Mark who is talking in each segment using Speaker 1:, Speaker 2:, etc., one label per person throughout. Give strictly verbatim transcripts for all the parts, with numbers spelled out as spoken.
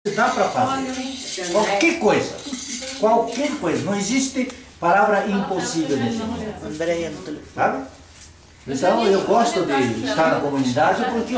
Speaker 1: Dá para fazer. Qualquer coisa. Qualquer coisa. Não existe palavra impossível nesse mundo.
Speaker 2: Andréia no telefone.
Speaker 1: Sabe? Então eu gosto de estar na comunidade porque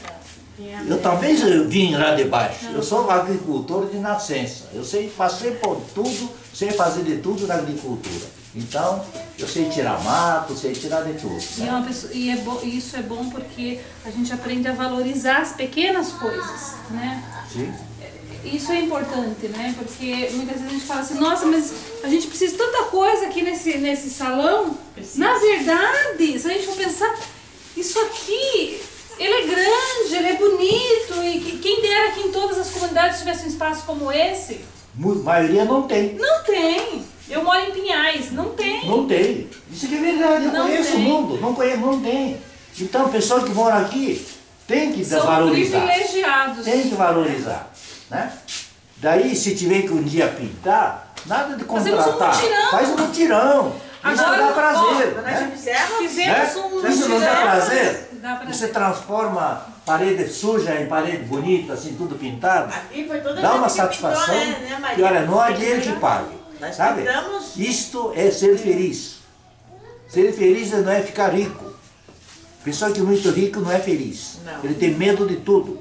Speaker 1: eu também vim lá de baixo. Eu sou agricultor de nascença. Eu sei, passei por tudo, sei fazer de tudo na agricultura. Então, eu sei tirar mato, sei tirar de tudo. Né?
Speaker 3: E, é uma pessoa, e é bo, isso é bom porque a gente aprende a valorizar as pequenas coisas, né?
Speaker 1: Sim.
Speaker 3: Isso é importante, né? Porque muitas vezes a gente fala assim, nossa, mas a gente precisa de tanta coisa aqui nesse, nesse salão. Precisa. Na verdade, se a gente for pensar, isso aqui, ele é grande, ele é bonito, e quem dera que em todas as comunidades tivesse um espaço como esse.
Speaker 1: A maioria não tem.
Speaker 3: Não tem. Eu moro em Pinhais, não tem.
Speaker 1: Não tem. Isso que é verdade, eu
Speaker 3: não
Speaker 1: conheço
Speaker 3: tem.
Speaker 1: o mundo, não conheço, não tem. Então, pessoas que moram aqui tem que
Speaker 3: São
Speaker 1: valorizar.
Speaker 3: privilegiados.
Speaker 1: Tem que valorizar. Né? Daí, se tiver que um dia pintar, nada de contratar.
Speaker 3: Fazemos um mutirão.
Speaker 1: Faz um mutirão. Isso
Speaker 3: Agora,
Speaker 1: dá prazer.
Speaker 2: Ó,
Speaker 1: né?
Speaker 2: nós já fizemos.
Speaker 3: Fizemos
Speaker 1: né?
Speaker 3: um
Speaker 1: Isso não dá prazer?
Speaker 3: Dá prazer.
Speaker 1: Você transforma parede suja em parede bonita, assim, tudo pintado.
Speaker 2: Aqui foi toda
Speaker 1: Dá uma
Speaker 2: gente que pintou,
Speaker 1: satisfação.
Speaker 2: né, né, Maria?
Speaker 1: E olha, não é dinheiro que pague.
Speaker 2: Nós
Speaker 1: Sabe?
Speaker 2: pintamos.
Speaker 1: Isto é ser feliz. Ser feliz não é ficar rico. Pessoa que é muito rico não é feliz.
Speaker 2: Não.
Speaker 1: Ele tem medo de tudo.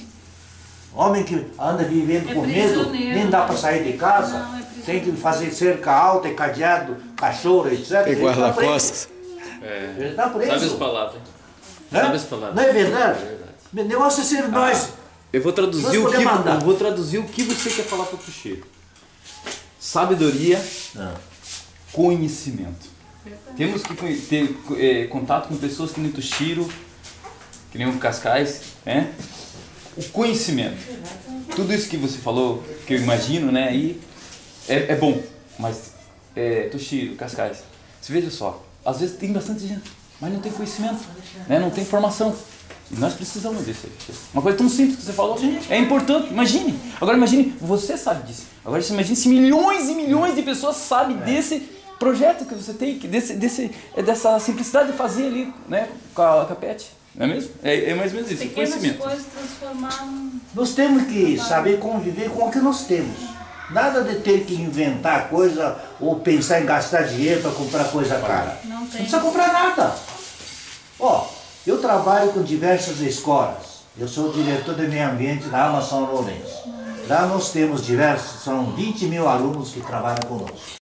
Speaker 1: Homem que anda vivendo
Speaker 3: É
Speaker 1: com medo,
Speaker 3: prisioneiro.
Speaker 1: nem dá para sair de casa.
Speaker 3: Não, é
Speaker 1: Tem que fazer cerca alta, cadeado, cachorro, etcétera.
Speaker 4: Tem
Speaker 1: Ele tá
Speaker 4: guarda-costas.
Speaker 1: preso. Ele está preso.
Speaker 5: Sabe as palavras.
Speaker 1: Né?
Speaker 5: Sabe as palavras.
Speaker 1: Não é verdade?
Speaker 5: É verdade.
Speaker 1: O negócio é ser nós.
Speaker 4: Eu vou traduzir
Speaker 1: Nós
Speaker 4: o que
Speaker 1: podemos mandar.
Speaker 4: eu vou traduzir o que você quer falar para o Tuxeiro. Sabedoria,
Speaker 1: Não.
Speaker 4: conhecimento. Temos que ter é, contato com pessoas que nem Tuxeiro, que nem o Cascais, né? O conhecimento. Tudo isso que você falou, que eu imagino, né? Aí é, é bom, mas é, Tuxeiro, Cascais, você veja só, às vezes tem bastante gente, mas não tem conhecimento, né? Não tem informação. E nós precisamos disso. Uma coisa tão simples que você falou, é importante, imagine. Agora imagine, você sabe disso. Agora você imagine se milhões e milhões de pessoas sabem é. desse projeto que você tem, desse, desse, dessa simplicidade de fazer ali, né, com a, com a Pet. Não é mesmo? É, é mais ou menos isso,
Speaker 3: Pequenas
Speaker 1: conhecimento.
Speaker 3: coisas transformar num...
Speaker 1: Nós temos que saber conviver com o que nós temos. Nada de ter que inventar coisa ou pensar em gastar dinheiro para comprar coisa cara.
Speaker 3: Não tem.
Speaker 1: Não precisa comprar nada. Ó, eu trabalho com diversas escolas. Eu sou o diretor de meio ambiente da AMA São Lourenço. Lá nós temos diversos, são vinte mil alunos que trabalham conosco.